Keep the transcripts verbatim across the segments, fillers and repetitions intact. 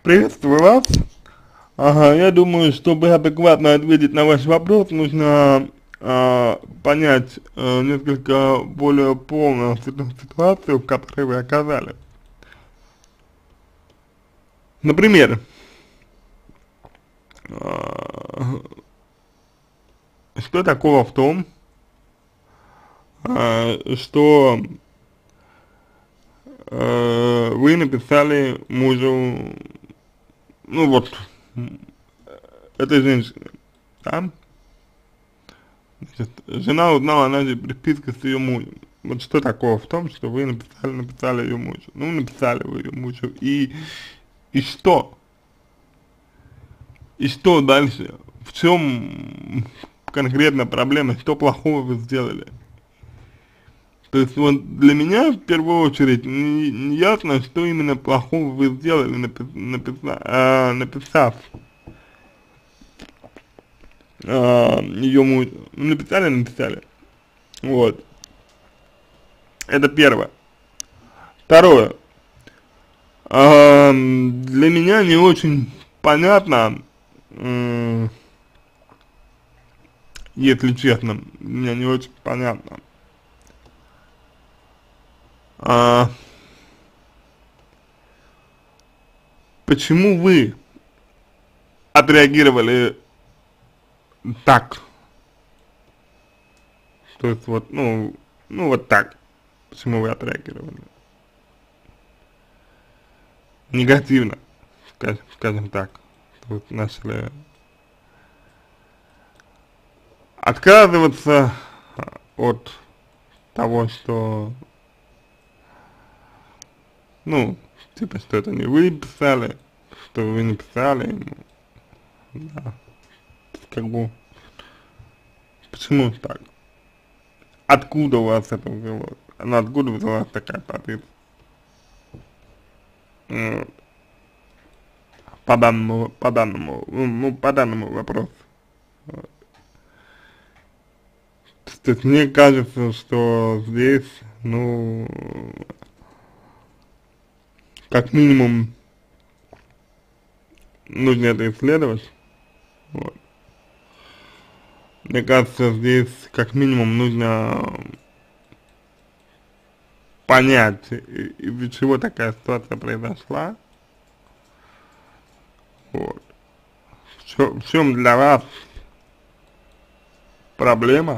Приветствую вас. Ага, я думаю, чтобы адекватно ответить на ваш вопрос, нужно а, понять а, несколько более полную ситу- ситуацию, в которой вы оказались. Например, а, что такого в том, а, что а, вы написали мужу, ну вот, этой женщине, да? Значит, жена узнала о нашей переписке с ее мужем. Вот что такого в том, что вы написали, написали ее мужу. Ну, написали вы ее мужу. И, и что? И что дальше? В чем конкретно проблема? Что плохого вы сделали? То есть вот для меня в первую очередь не, не ясно, что именно плохого вы сделали, напи написа а, написав а, ее мужу. Ну, написали, написали. Вот. Это первое. Второе. А, для меня не очень понятно, м, если честно, мне не очень понятно, а, почему вы отреагировали так, то есть вот, ну, ну вот так, почему вы отреагировали негативно, скажем, скажем так, то есть начали отказываться от того, что, ну, типа, что это не вы писали, что вы не писали ему, да, как бы, почему так? Откуда у вас это взялось? Ну, откуда взялась такая позиция? М, По данному, по данному, ну, ну, по данному вопросу. То есть мне кажется, что здесь, ну, как минимум, нужно это исследовать. Вот. Мне кажется, здесь как минимум нужно понять, и- из-за чего такая ситуация произошла. Вот. В чем, в чем для вас проблема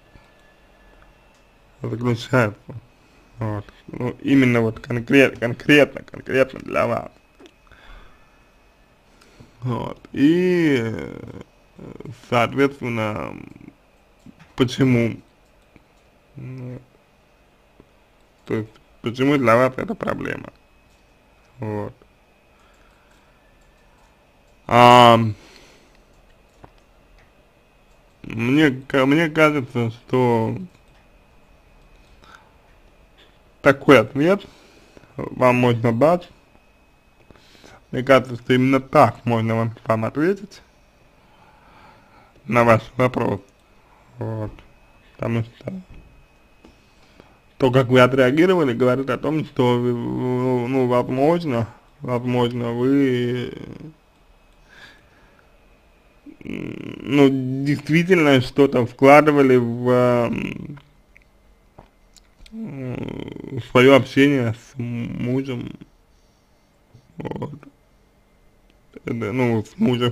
заключается. Вот. Ну, именно вот конкрет, конкретно, конкретно для вас. Вот. И, э, соответственно, почему, ну, то есть, почему для вас это проблема. Вот. А, мне, ка- мне кажется, что такой ответ вам можно дать. Мне кажется, что именно так можно вам, вам ответить на ваш вопрос. Вот. Потому что то, как вы отреагировали, говорит о том, что, ну, ну, возможно, возможно, вы, ну, действительно что-то вкладывали в, в свое общение с мужем, вот, это, ну, с мужем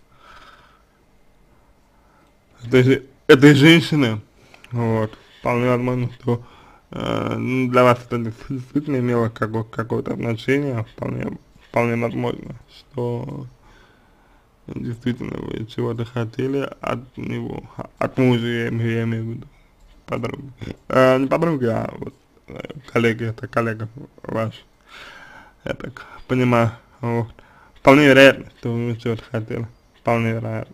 этой, этой женщины, вот, вполне возможно, что э, ну, для вас это действительно имело какое- какое-то отношение, вполне, вполне возможно, что действительно вы чего-то хотели от него, от мужа, я имею, я имею в виду, подруги. А, не подруги, а вот э, коллеги, это коллега ваш, я так понимаю, вот. Вполне вероятно, что вы чего-то хотели, вполне вероятно.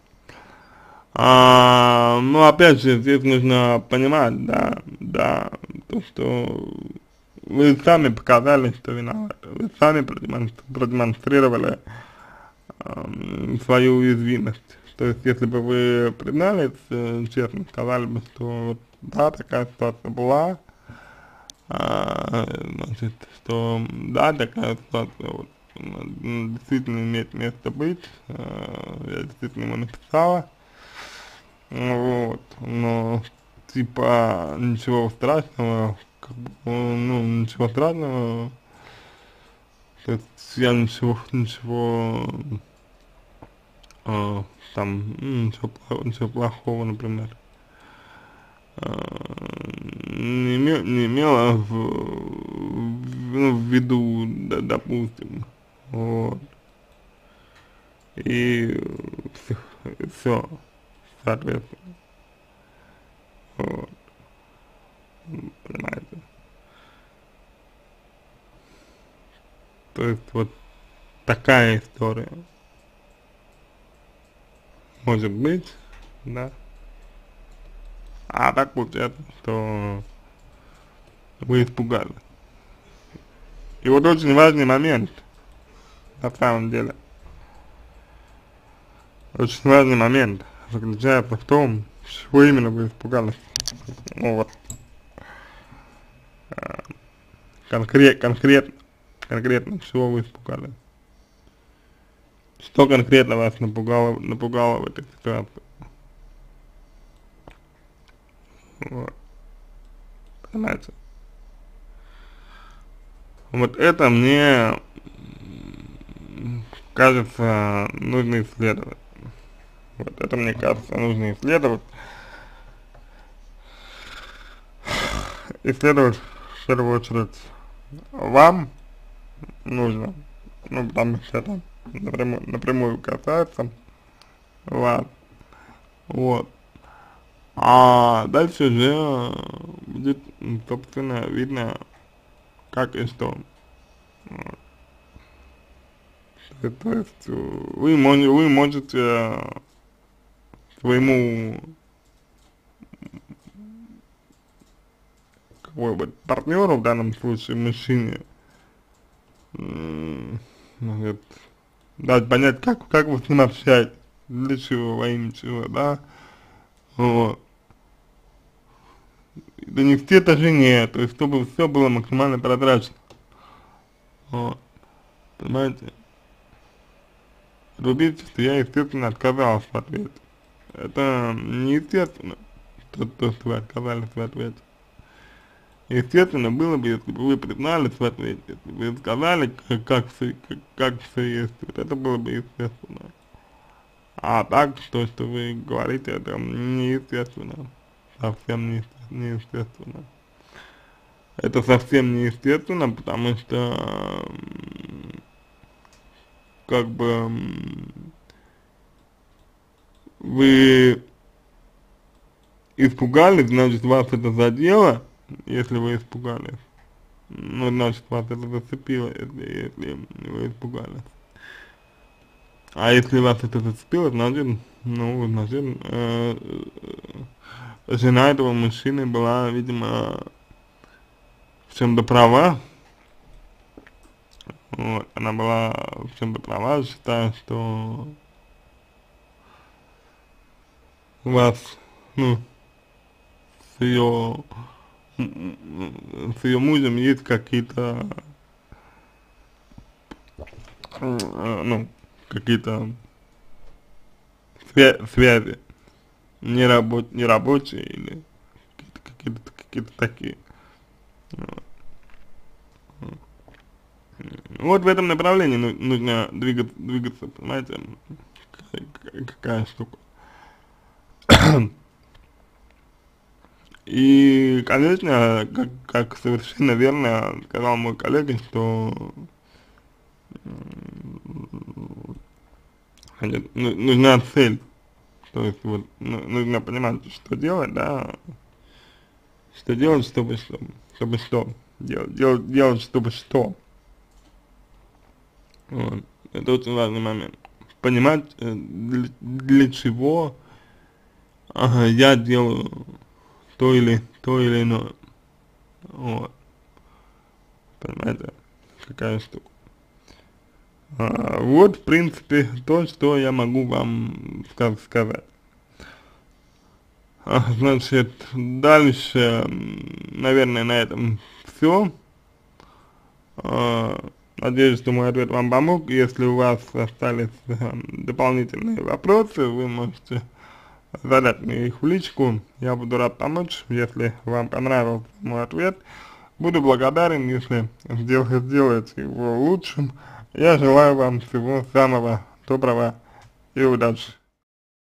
А, ну, опять же, здесь нужно понимать, да, да, то, что вы сами показали, что виноваты, вы сами продемонстр- продемонстрировали ам, свою уязвимость. То есть, если бы вы признались, э, честно сказали бы, что вот, да, такая ситуация была, а, значит, что да, такая ситуация вот, м, действительно имеет место быть, э, я действительно ему написала, вот, но, типа, ничего страшного, как бы, ну, ничего страшного, то есть я ничего, ничего, э, там, ну, ничего, плохого, ничего плохого, например, не, име, не имела в, в, ну, в виду, да, допустим, вот, и все, все, соответственно, вот, понимаете, то есть вот такая история может быть, да, а так получается, что вы испугались. И вот очень важный момент, на самом деле, очень важный момент заключается в том, чего именно вы испугались. Ну вот, конкрет, конкретно, конкретно, чего вы испугались. Что конкретно вас напугало, напугало в этой ситуации? Вот, понимаете? Вот это мне кажется, нужно исследовать. Вот это, мне кажется, нужно исследовать. Исследовать в первую очередь вам нужно, ну, потому что это напрямую, напрямую касается вас, вот. А дальше уже будет, собственно, видно, как и что. Вот. То есть вы, можете, вы можете своему какой бы партнеру, в данном случае мужчине, значит, дать понять, как, как вы с ним общаетесь, для чего, во имя чего, да, вот. Донести это жене, то есть чтобы все было максимально прозрачно, вот, понимаете. Рубить, что я, естественно, отказался в ответе. Это неестественно, то, то, что вы отказались в ответе. Естественно, было бы, если бы вы признались в ответе, если бы вы сказали, как, как, все, как, как все есть, вот это было бы естественно. А так, то, что вы говорите, это неестественно, совсем не, неестественно. Это совсем неестественно, потому что, как бы, вы испугались, значит, вас это задело, если вы испугались. Ну, значит, вас это зацепило, если, если вы испугались. А если вас это зацепило, значит, ну, значит, э, жена этого мужчины была, видимо, в чем-то права. Вот, она была в чем-то права, считая, что у вас, ну, с ее, с ее мужем есть какие-то, э, ну, какие-то свя связи, не, рабо не рабочие или какие-то какие какие такие. Вот в этом направлении ну, нужно двигаться, двигаться, понимаете, какая, какая штука. И, конечно, как, как совершенно верно сказал мой коллега, что ну, нужна цель, то есть вот ну, нужно понимать, что делать, да, что делать, чтобы что, чтобы что, делать, делать, делать, чтобы что, вот, это очень важный момент, понимать, э, для, для чего ага, я делаю то или, то или иное, вот, понимаете, какая штука. А, вот, в принципе, то, что я могу вам сказ сказать. А, значит, дальше, наверное, на этом все. А, Надеюсь, что мой ответ вам помог. Если у вас остались э, дополнительные вопросы, вы можете задать мне их в личку. Я буду рад помочь. Если вам понравился мой ответ, буду благодарен, если сдел сделаете его лучшим. Я желаю вам всего самого доброго и удачи.